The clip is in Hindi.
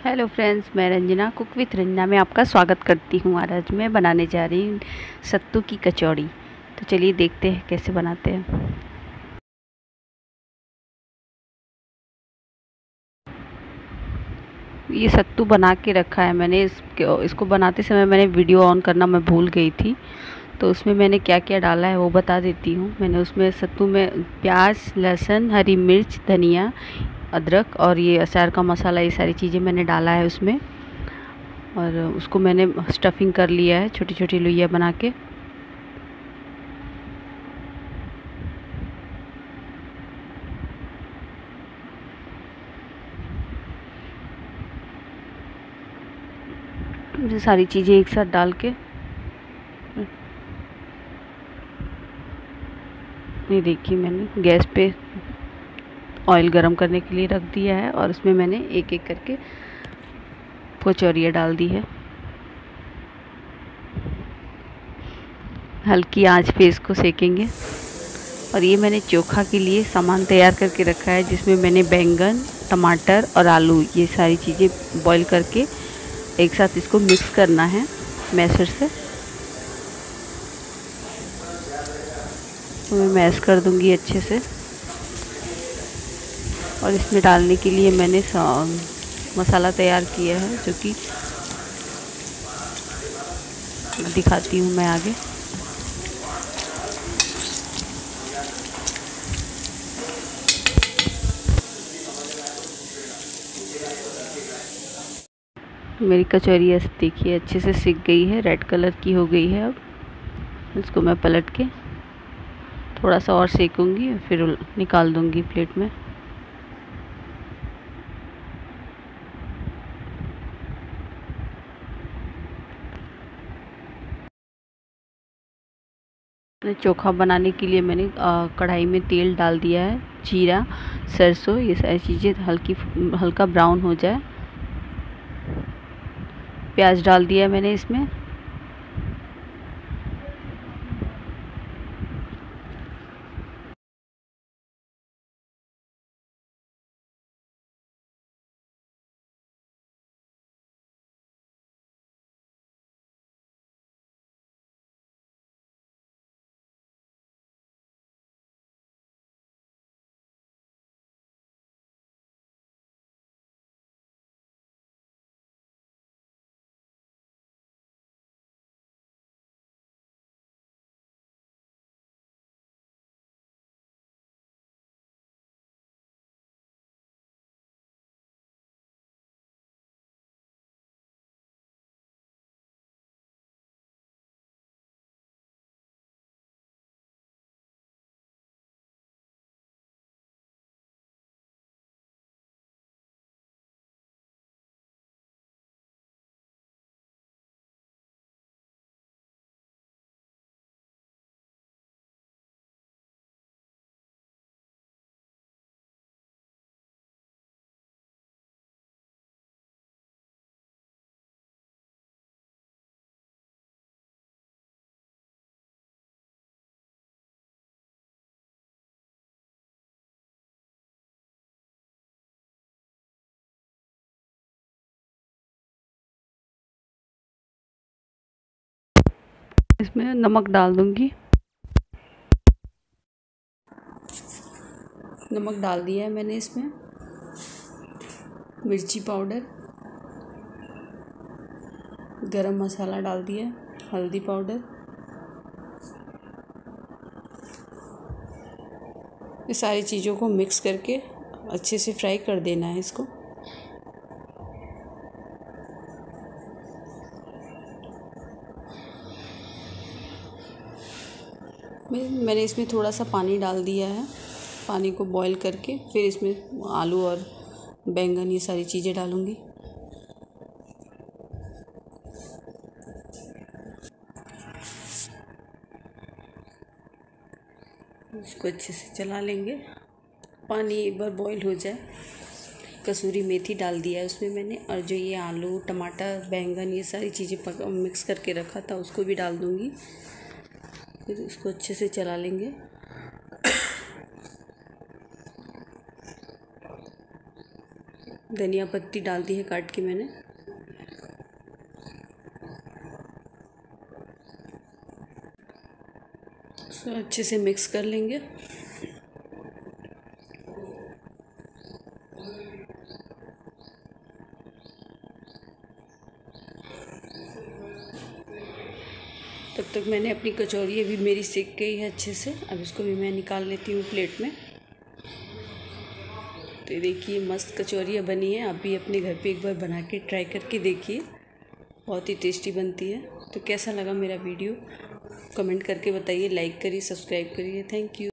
हेलो फ्रेंड्स, मैं रंजना कुक विथ रंजना में आपका स्वागत करती हूँ। आज मैं बनाने जा रही हूँ सत्तू की कचौड़ी। तो चलिए देखते हैं कैसे बनाते हैं। ये सत्तू बना के रखा है मैंने। इसको बनाते समय मैंने वीडियो ऑन करना मैं भूल गई थी, तो उसमें मैंने क्या क्या डाला है वो बता देती हूँ। मैंने उसमें सत्तू में प्याज, लहसुन, हरी मिर्च, धनिया, अदरक और ये अचार का मसाला, ये सारी चीज़ें मैंने डाला है उसमें। और उसको मैंने स्टफिंग कर लिया है छोटी छोटी लोइयाँ बना के। ये सारी चीज़ें एक साथ डाल के, ये देखिए मैंने गैस पे ऑयल गरम करने के लिए रख दिया है और उसमें मैंने एक एक करके कचौरियाँ डाल दी है। हल्की आंच पे इसको सेकेंगे। और ये मैंने चोखा के लिए सामान तैयार करके रखा है, जिसमें मैंने बैंगन, टमाटर और आलू, ये सारी चीज़ें बॉईल करके एक साथ इसको मिक्स करना है मैशर से। तो मैं मैश कर दूंगी अच्छे से। और इसमें डालने के लिए मैंने मसाला तैयार किया है, जो कि दिखाती हूँ मैं आगे। मेरी कचौरी ऐसे देखिए अच्छे से सिक गई है, रेड कलर की हो गई है। अब इसको मैं पलट के थोड़ा सा और सेकूंगी, फिर निकाल दूंगी प्लेट में। चोखा बनाने के लिए मैंने कढ़ाई में तेल डाल दिया है। जीरा, सरसों, ये सारी चीज़ें हल्का ब्राउन हो जाए। प्याज डाल दिया है मैंने इसमें। इसमें नमक डाल दूंगी। नमक डाल दिया है मैंने इसमें। मिर्ची पाउडर, गरम मसाला डाल दिया, हल्दी पाउडर। ये सारी चीज़ों को मिक्स करके अच्छे से फ्राई कर देना है इसको। मैंने इसमें थोड़ा सा पानी डाल दिया है। पानी को बॉईल करके फिर इसमें आलू और बैंगन, ये सारी चीज़ें डालूँगी। इसको अच्छे से चला लेंगे। पानी एक बार बॉईल हो जाए, कसूरी मेथी डाल दिया है उसमें मैंने। और जो ये आलू, टमाटर, बैंगन, ये सारी चीज़ें मिक्स करके रखा था, उसको भी डाल दूँगी। फिर इसको अच्छे से चला लेंगे। धनिया पत्ती डाल दी है काट के मैंने। इसको अच्छे से मिक्स कर लेंगे। तब तक मैंने अपनी कचौरी अभी मेरी सेक गई है अच्छे से। अब इसको भी मैं निकाल लेती हूँ प्लेट में। तो देखिए मस्त कचौरियाँ बनी है। आप भी अपने घर पे एक बार बना के ट्राई करके देखिए, बहुत ही टेस्टी बनती है। तो कैसा लगा मेरा वीडियो कमेंट करके बताइए, लाइक करिए, सब्सक्राइब करिए। Thank you.